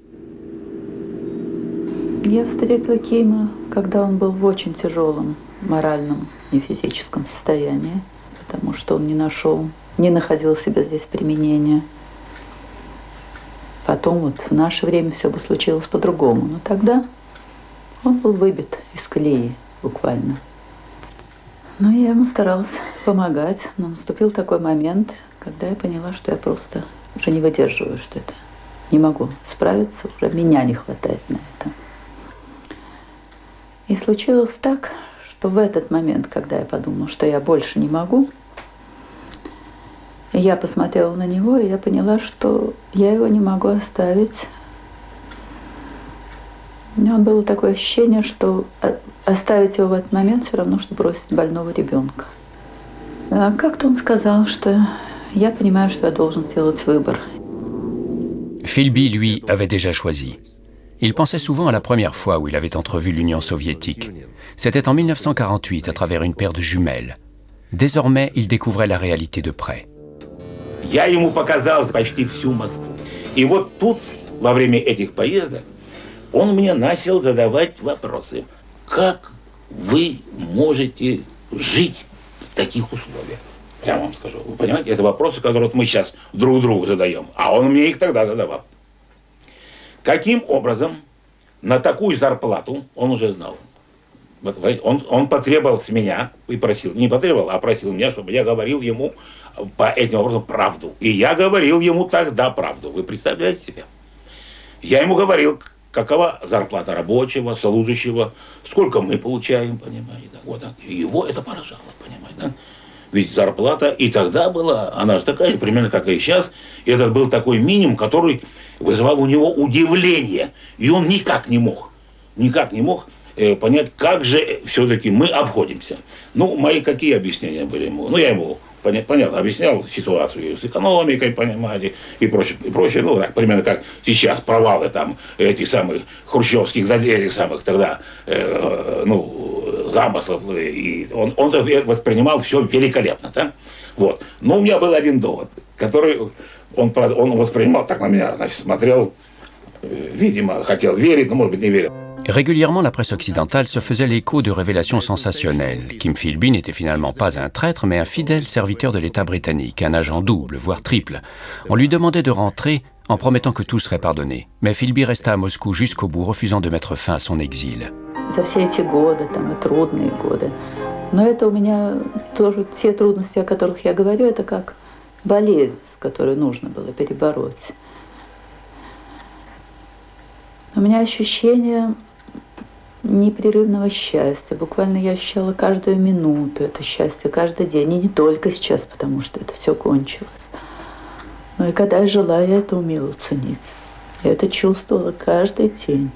Speaker 12: Я встретила Кима, когда он был в очень тяжелом моральном и физическом состоянии, потому что он не находил себе здесь применения. Потом вот в наше время все бы случилось по-другому, но тогда он был выбит из колеи буквально. Но я ему старалась помогать, но наступил такой момент, когда я поняла, что я просто уже не выдерживаю, что это не могу справиться, уже меня не хватает на это. И случилось так, что в этот момент, когда я подумала, что я больше не могу, я посмотрела на него, и я поняла, что я его не могу оставить. У меня было такое ощущение, что оставить его в этот момент все равно, что бросить больного rебенка. А как-то он сказал, что я понимаю, что я должен сделать выбор.
Speaker 1: Philby, lui, avait déjà choisi. Il pensait souvent à la première fois où il avait entrevu l'Union soviétique. C'était en 1948, à travers une paire de jumelles. Désormais, il découvrait la réalité de près.
Speaker 3: Я ему показал почти всю Москву. И вот тут, во время этих поездок, он мне начал задавать вопросы. Как вы можете жить в таких условиях? Я вам скажу. Вы понимаете, это вопросы, которые мы сейчас друг другу задаем. А он мне их тогда задавал. Каким образом на такую зарплату, он уже знал. Он потребовал с меня и просил, не потребовал, а просил меня, чтобы я говорил ему по этим вопросам правду. И я говорил ему тогда правду. Вы представляете себе? Я ему говорил, какова зарплата рабочего, служащего, сколько мы получаем, понимаете. Вот так. И его это поражало, понимаете. Да? Ведь зарплата и тогда была, она же такая, примерно как и сейчас. И этот был такой минимум, который вызывал у него удивление. И он никак не мог понять, как же все-таки мы обходимся. Ну, мои какие объяснения были ему? Ну, я ему, понятно, объяснял ситуацию с экономикой, понимаете, и прочее. Ну, так, примерно как сейчас провалы там этих самых хрущевских, этих самых тогда, замыслов. И он воспринимал все великолепно, да? Вот. Но у меня был один довод, который он воспринимал так на меня, значит, смотрел, видимо, хотел верить, но, может быть, не верил.
Speaker 1: Régulièrement, la presse occidentale se faisait l'écho de révélations sensationnelles. Kim Philby n'était finalement pas un traître, mais un fidèle serviteur de l'État britannique, un agent double, voire triple. On lui demandait de rentrer en promettant que tout serait pardonné. Mais Philby resta à Moscou jusqu'au bout, refusant de mettre fin à son exil.
Speaker 12: За все эти годы, там, и трудные годы. Но это у меня тоже те трудности, о которых я говорю, это как болезнь, с которой нужно было перебороть. У меня ощущение непрерывного счастья. Буквально я ощущала каждую минуту это счастье, каждый день. И не только сейчас, потому что это все кончилось. Но и когда я жила, я это умела ценить. Я это чувствовала каждый день.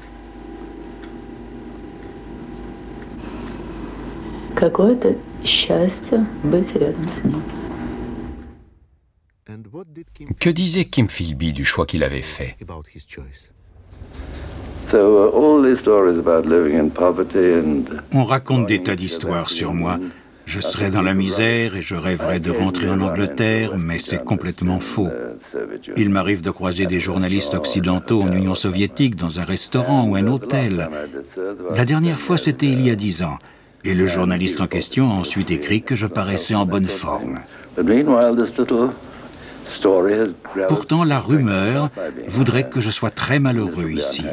Speaker 12: Какое-то счастье быть рядом с ним.
Speaker 1: Que disait Kim Philby du choix qu'il avait fait?
Speaker 5: On raconte des tas d'histoires sur moi. Je serais dans la misère et je rêverais de rentrer en Angleterre, mais c'est complètement faux. Il m'arrive de croiser des journalistes occidentaux en Union soviétique dans un restaurant ou un hôtel. La dernière fois, c'était il y a 10 ans. Et le journaliste en question a ensuite écrit que je paraissais en bonne forme. Pourtant, la rumeur voudrait que je sois très malheureux ici.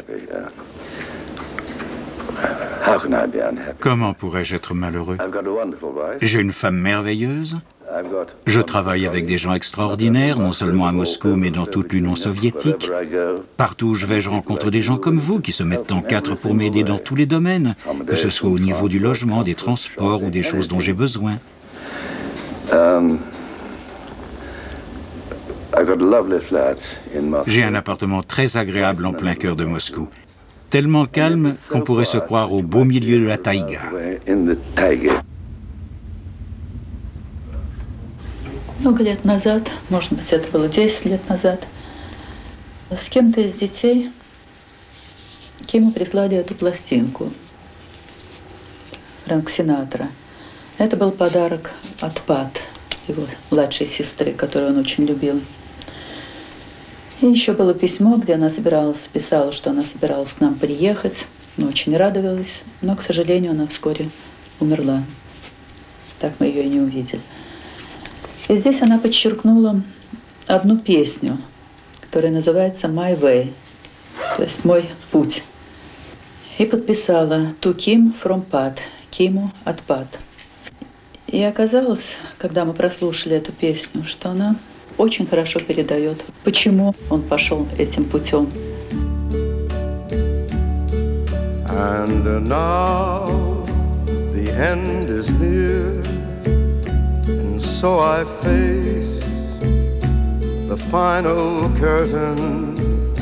Speaker 5: Comment pourrais-je être malheureux? J'ai une femme merveilleuse. Je travaille avec des gens extraordinaires, non seulement à Moscou, mais dans toute l'Union soviétique. Partout où je vais, je rencontre des gens comme vous qui se mettent en quatre pour m'aider dans tous les domaines, que ce soit au niveau du logement, des transports ou des choses dont j'ai besoin. J'ai un appartement très agréable en plein cœur de Moscou. Tellement calme qu'on pourrait se croire au beau milieu de la taïga.
Speaker 12: Много лет назад, может быть, это было 10 лет назад, с кем-то из детей Киму прислали эту пластинку Фрэнк Синатра. Это был подарок от Пат, его младшей сестры, которую он очень любил. И еще было письмо, где она писала, что она собиралась к нам приехать, но очень радовалась, но, к сожалению, она вскоре умерла. Так мы ее и не увидели. И здесь она подчеркнула одну песню, которая называется «My Way», то есть «Мой путь». И подписала «To Kim from Pat», Киму от Пат. И оказалось, когда мы прослушали эту песню, что она очень хорошо передает, почему он пошел этим путем.
Speaker 13: And now the end is near, and so I face the final curtain.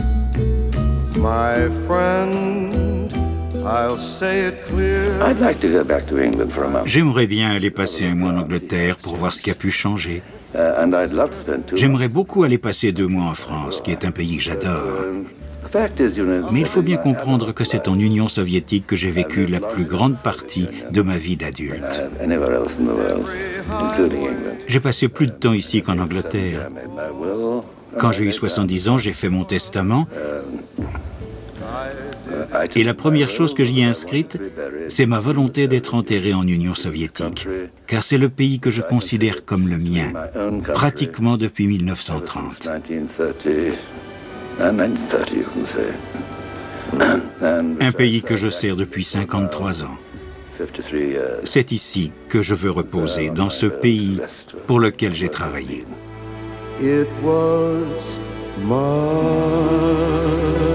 Speaker 13: My friend, I'll say it clear.
Speaker 10: I'd like to go back to England for a month.
Speaker 5: J'aimerais bien aller passer un mois en Angleterre pour voir ce qui a pu changer. J'aimerais beaucoup aller passer 2 mois en France, qui est un pays que j'adore. Mais il faut bien comprendre que c'est en Union soviétique que j'ai vécu la plus grande partie de ma vie d'adulte. J'ai passé plus de temps ici qu'en Angleterre. Quand j'ai eu 70 ans, j'ai fait mon testament. Et la première chose que j'y ai inscrite, c'est ma volonté d'être enterré en Union soviétique, car c'est le pays que je considère comme le mien, pratiquement depuis 1930. Un pays que je sers depuis 53 ans. C'est ici que je veux reposer, dans ce pays pour lequel j'ai travaillé.
Speaker 13: It was my